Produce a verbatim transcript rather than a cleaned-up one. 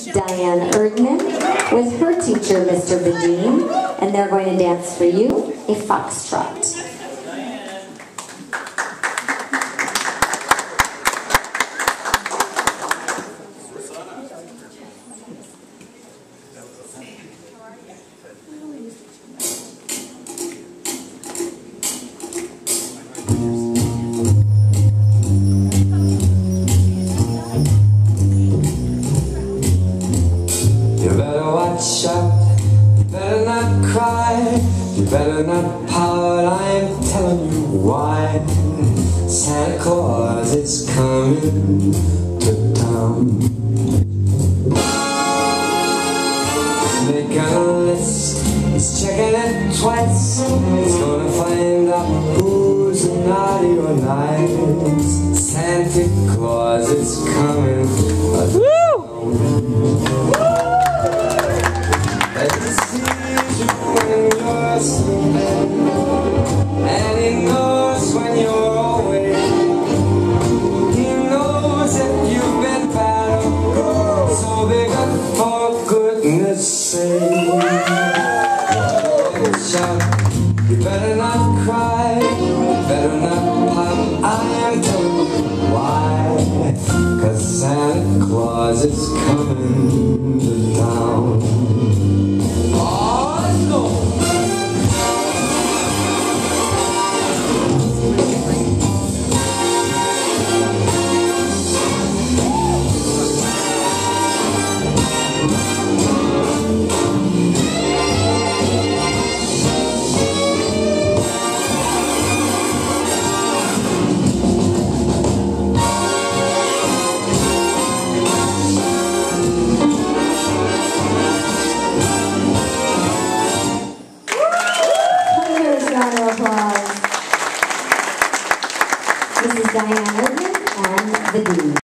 Diane Erdman with her teacher, Mister Badine, and they're going to dance for you a foxtrot. You better watch out, you better not cry, you better not pout, I'm telling you why. Santa Claus is coming to town. He's making a list, he's checking it twice, he's gonna find out who's naughty or nice. Santa Claus is coming to town. And he knows when you're away. He knows if you've been bad or good. So big up for goodness sake. Shout, you better not cry, you better not pop. I am telling you why. 'Cause Santa Claus is coming to town. Oh, let's go! This is Diane Erdman and Badine.